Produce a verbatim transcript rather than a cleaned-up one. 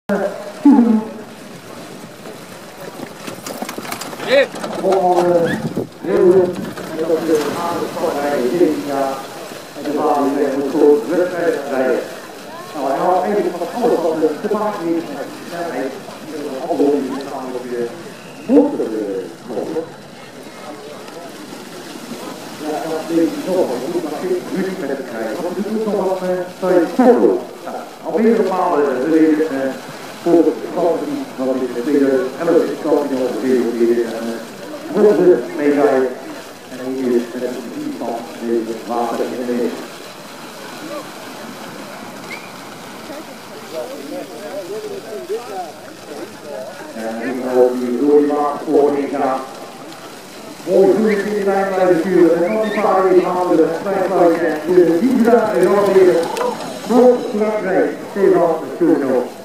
Gewoon heel goed. En dat je de aardige zeventien jaar en de baan die weer moet goed wedstrijd rijden. Nou, hij had eigenlijk van alles wat te maken heeft met snelheid. Alle die gaan op je motor komen. Ja, en dat weet je nog, je moet maar geen ruzie met het krijgen. Want je moet nog wat tijd voordoen. Al meerdere malen geleden voor de kampioen, wat is de tweeduizend elf is kampioen op de wereld hier en bronzen medaille. En hier is met een team van deze water in de neus. En ik hoop die door die water voor gaan. Mooi groeien in de lijn blijven sturen. En dan die paarden die halen de vijf en de die daar en dan weer. Voor Frankrijk, Stefan de Stuurno.